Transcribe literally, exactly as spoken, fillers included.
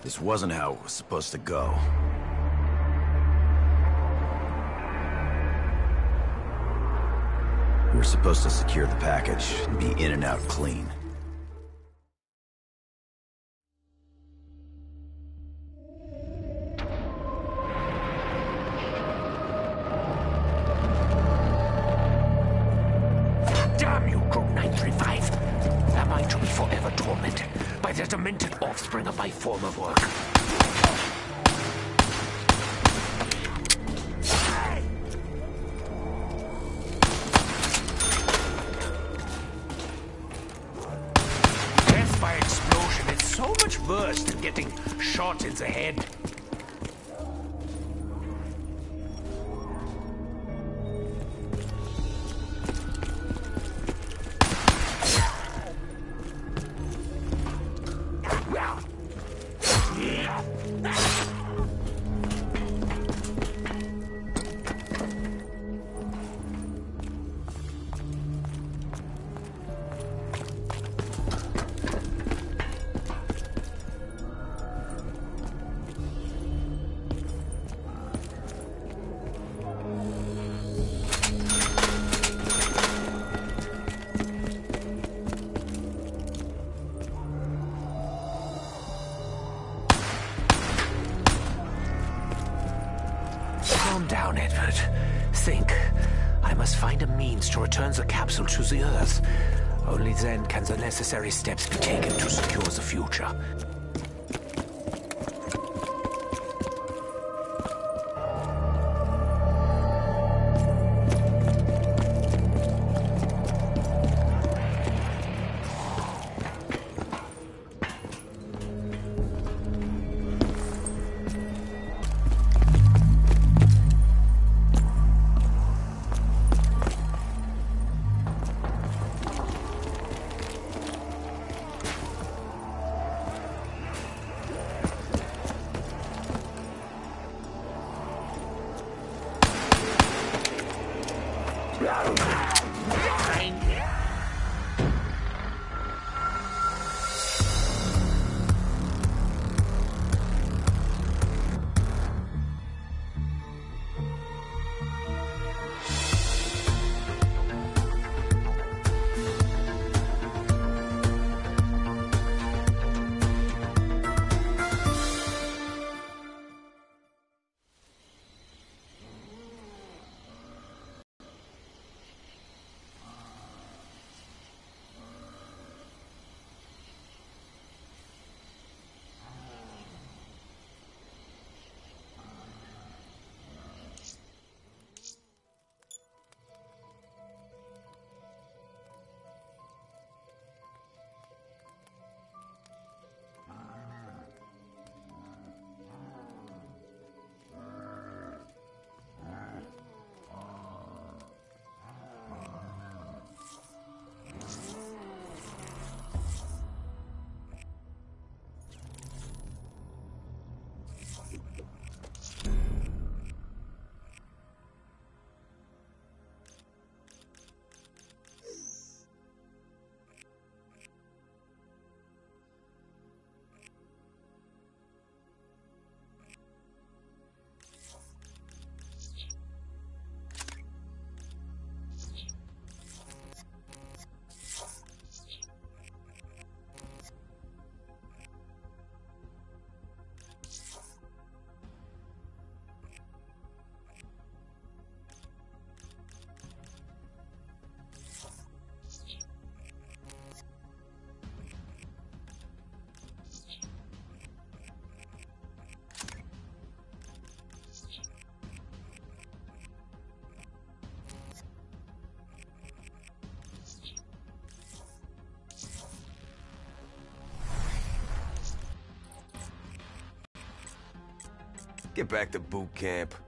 This wasn't how it was supposed to go. We were supposed to secure the package and be in and out clean. Damn you, Group nine three five! Am I to be forever tormented by the demented offspring of my former work? Death by explosion is so much worse than getting shot in the head. Calm down, Edward. Think. I must find a means to return the capsule to the Earth. Only then can the necessary steps be taken to secure the future. Get back to boot camp.